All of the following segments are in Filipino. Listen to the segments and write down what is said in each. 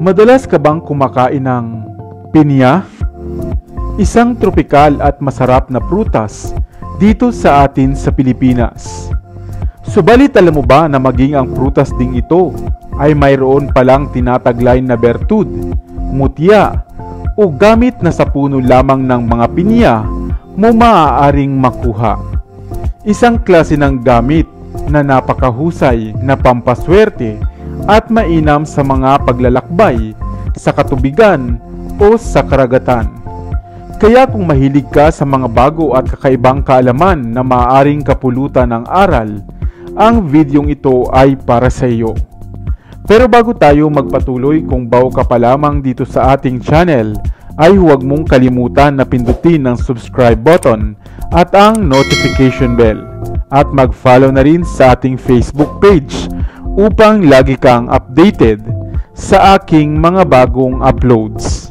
Madalas ka bang kumakain ng pinya? Isang tropikal at masarap na prutas dito sa atin sa Pilipinas. Subalit alam mo ba na maging ang prutas ding ito ay mayroon palang tinataglay na bertud, mutya o gamit na sa puno lamang ng mga pinya mo maaaring makuha. Isang klase ng gamit na napakahusay na pampaswerte at mainam sa mga paglalakbay sa katubigan o sa karagatan. Kaya kung mahilig ka sa mga bago at kakaibang kaalaman na maaaring kapulutan ng aral, ang videong ito ay para sa iyo. Pero bago tayo magpatuloy, kung bago ka pa lamang dito sa ating channel, ay huwag mong kalimutan na pindutin ang subscribe button at ang notification bell. At mag-follow na rin sa ating Facebook page upang lagi kang updated sa aking mga bagong uploads.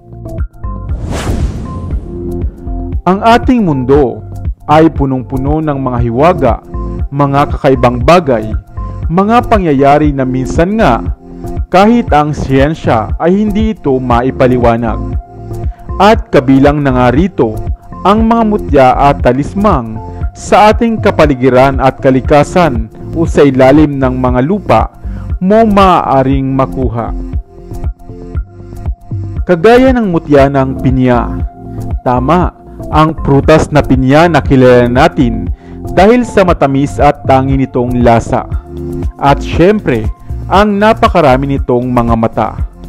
Ang ating mundo ay punong-puno ng mga hiwaga, mga kakaibang bagay, mga pangyayari na minsan nga kahit ang siyensya ay hindi ito maipaliwanag. At kabilang na nga rito ang mga mutya at talismang sa ating kapaligiran at kalikasan o sa ilalim ng mga lupa mo maaaring makuha. Kagaya ng mutya ng pinya. Tama, ang prutas na pinya na kilala natin dahil sa matamis at tangi nitong lasa. At syempre, ang napakarami nitong mga mata.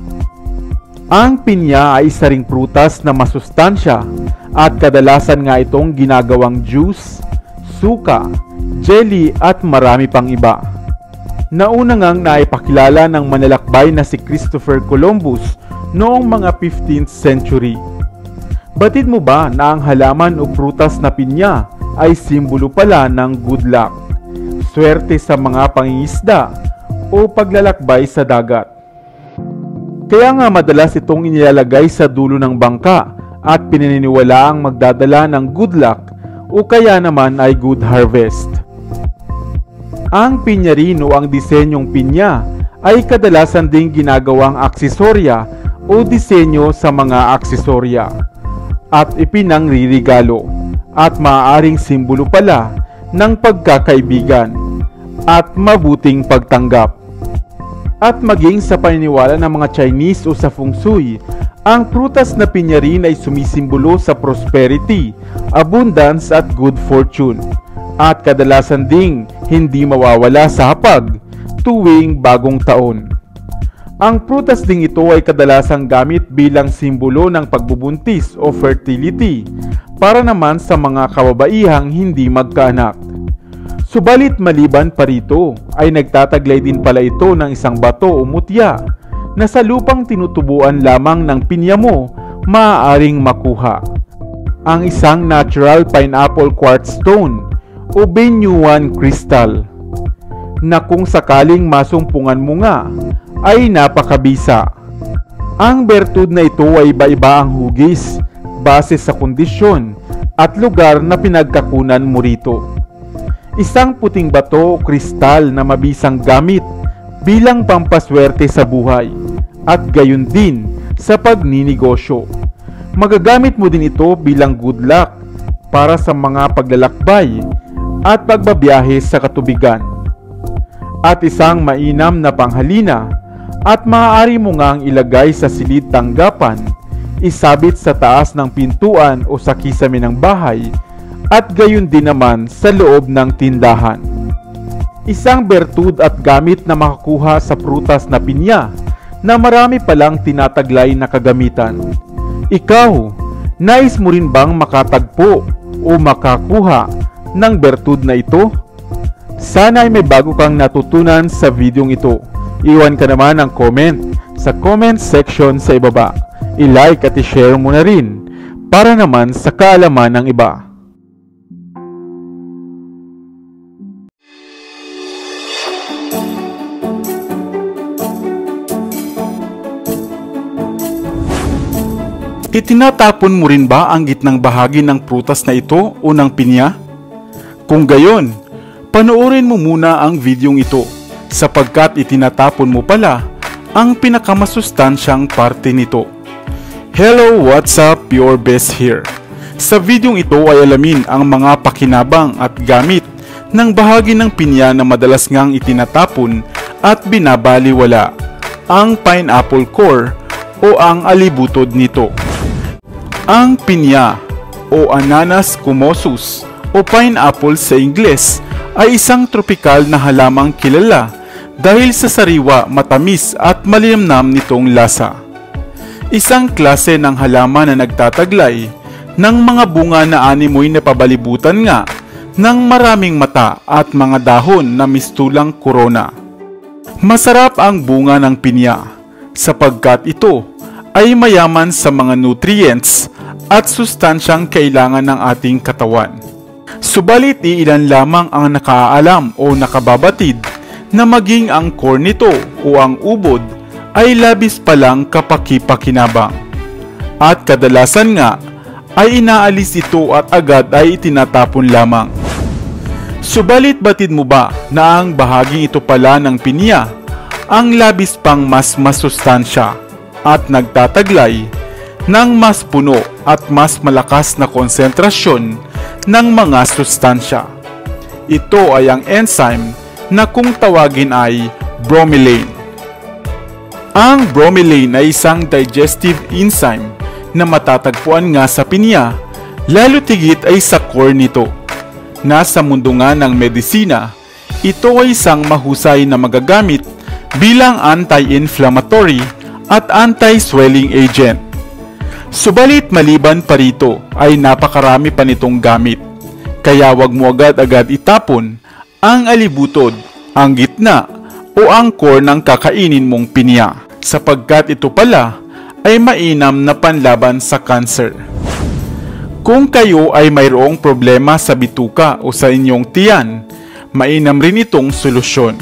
Ang pinya ay isa ring prutas na masustansya at kadalasan nga itong ginagawang juice, suka, jelly at marami pang iba. Nauna ngang naipakilala ng manlalakbay na si Christopher Columbus noong mga 15th century. Batid mo ba na ang halaman o prutas na pinya ay simbolo pala ng good luck, swerte sa mga pangingisda o paglalakbay sa dagat? Kaya nga madalas itong inilalagay sa dulo ng bangka at pinaniniwalaang magdadala ng good luck o kaya naman ay good harvest. Ang pinya rin o ang disenyong pinya ay kadalasan ding ginagawang aksesorya o disenyo sa mga aksesorya at ipinangririgalo at maaaring simbolo pala ng pagkakaibigan at mabuting pagtanggap. At maging sa paniniwala ng mga Chinese o sa feng shui, ang prutas na pinya rin ay sumisimbolo sa prosperity, abundance at good fortune, at kadalasan ding hindi mawawala sa hapag tuwing bagong taon. Ang prutas ding ito ay kadalasang gamit bilang simbolo ng pagbubuntis o fertility para naman sa mga kababaihang hindi magkaanak. Subalit maliban pa rito ay nagtataglay din pala ito ng isang bato o mutya na sa lupang tinutubuan lamang ng pinya mo maaaring makuha. Ang isang natural pineapple quartz stone o binyuan crystal na kung sakaling masumpungan mo nga ay napakabisa. Ang bertud na ito ay iba-iba ang hugis base sa kondisyon at lugar na pinagkakunan mo rito. Isang puting bato o kristal na mabisang gamit bilang pampaswerte sa buhay at gayon din sa pagninegosyo. Magagamit mo din ito bilang good luck para sa mga paglalakbay at pagbabiyahe sa katubigan. At isang mainam na panghalina at maaari mo ngang ilagay sa silid tanggapan, isabit sa taas ng pintuan o sa kisame ng bahay at gayon din naman sa loob ng tindahan. Isang bertud at gamit na makakuha sa prutas na pinya na marami palang tinataglay na kagamitan. Ikaw, nais mo rin bang makatagpo o makakuha ng bertud na ito? Sana ay may bago kang natutunan sa videong ito. Iwan ka naman ang comment sa comment section sa ibaba. I-like at i-share mo na rin para naman sa kaalaman ng iba. Itinatapon mo rin ba ang gitnang bahagi ng prutas na ito o ng pinya? Kung gayon, panoorin mo muna ang videong ito sapagkat itinatapon mo pala ang pinakamasustansyang parte nito. Hello, what's up? Your best here. Sa videong ito ay alamin ang mga pakinabang at gamit ng bahagi ng pinya na madalas ngang itinatapon at binabaliwala, ang pineapple core o ang alibutod nito. Ang pinya o Ananas squamosus o pineapple sa Ingles ay isang tropikal na halamang kilala dahil sa sariwa, matamis at malinamnam nitong lasa. Isang klase ng halaman na nagtataglay ng mga bunga na animoy na pabalibutan nga ng maraming mata at mga dahon na mistulang korona. Masarap ang bunga ng pinya sapagkat ito ay mayaman sa mga nutrients at sustansyang kailangan ng ating katawan. Subalit iilan lamang ang nakaalam o nakababatid na maging ang core nito o ang ubod ay labis palang kapaki-pakinabang. At kadalasan nga ay inaalis ito at agad ay itinatapon lamang. Subalit batid mo ba na ang bahaging ito pala ng pinya ang labis pang mas masustansya at nagtataglay ng mas puno at mas malakas na konsentrasyon ng mga sustansya. Ito ay ang enzyme na kung tawagin ay bromelain. Ang bromelain ay isang digestive enzyme na matatagpuan nga sa pinya, lalo tigit ay sa core nito. Nasa mundo nga ng medisina, ito ay isang mahusay na magagamit bilang anti-inflammatory at anti-swelling agent. Subalit maliban pa rito ay napakarami pa nitong gamit, kaya wag mo agad-agad itapon ang alibutod, ang gitna o ang core ng kakainin mong pinya, sapagkat ito pala ay mainam na panlaban sa cancer. Kung kayo ay mayroong problema sa bituka o sa inyong tiyan, mainam rin itong solusyon.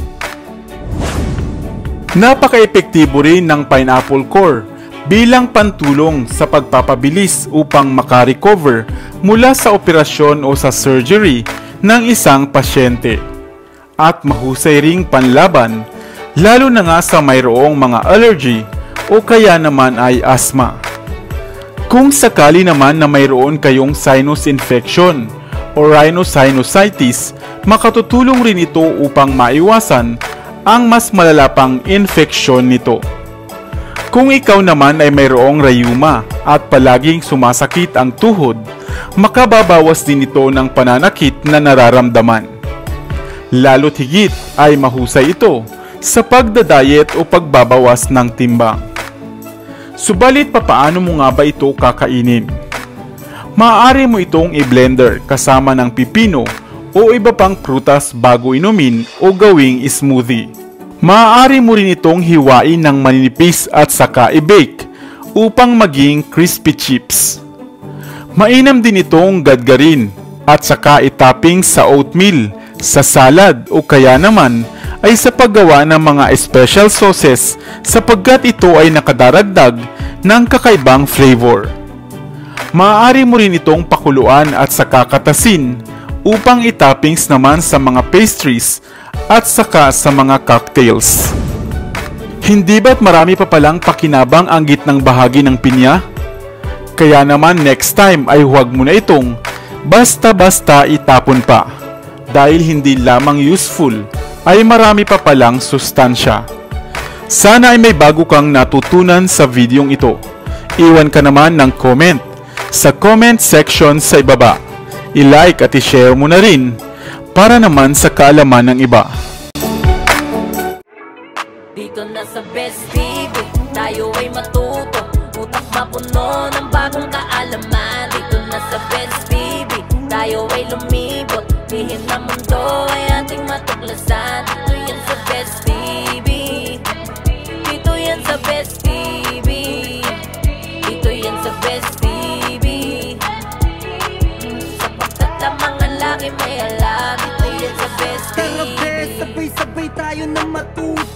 Napaka-epektibo rin ng pineapple core bilang pantulong sa pagpapabilis upang makarecover mula sa operasyon o sa surgery ng isang pasyente. At mahusay ring panlaban, lalo na nga sa mayroong mga allergy o kaya naman ay asthma. Kung sakali naman na mayroon kayong sinus infection o rhinosinusitis, makatutulong rin ito upang maiwasan ang mas malalapang infeksyon nito. Kung ikaw naman ay mayroong rayuma at palaging sumasakit ang tuhod, makababawas din ito ng pananakit na nararamdaman. Lalo't higit ay mahusay ito sa pagdadayet o pagbabawas ng timbang. Subalit papaano mo nga ba ito kakainin? Maaari mo itong i-blender kasama ng pipino o iba pang prutas bago inumin o gawing smoothie. Maaari mo rin itong hiwain ng maninipis at saka i-bake upang maging crispy chips. Mainam din itong gadgarin at saka itopping sa oatmeal, sa salad o kaya naman ay sa paggawa ng mga special sauces sapagkat ito ay nakadaragdag ng kakaibang flavor. Maaari mo rin itong pakuluan at saka katasin upang itoppings naman sa mga pastries at saka sa mga cocktails. Hindi ba't marami pa palang pakinabang ang gitnang bahagi ng pinya? Kaya naman next time ay huwag mo na itong basta-basta itapon pa dahil hindi lamang useful ay marami pa palang sustansya. Sana ay may bago kang natutunan sa videong ito. Iwan ka naman ng comment sa comment section sa ibaba. I-like at i-share mo na rin para naman sa kaalaman ng iba. Dito na sa Best TV, tayo ay matuto, utak mapuno ng bagong kaalaman. Dito na sa Best TV, tayo ay lumibot, lihim na mundo ay ating matuklasan. Dito yan sa Best TV, dito yan sa Best TV, dito yan sa Best TV. Sapagkat ang mga laki may alam, dito yan sa Best TV. Tara best, sabay-sabay tayo na matuto.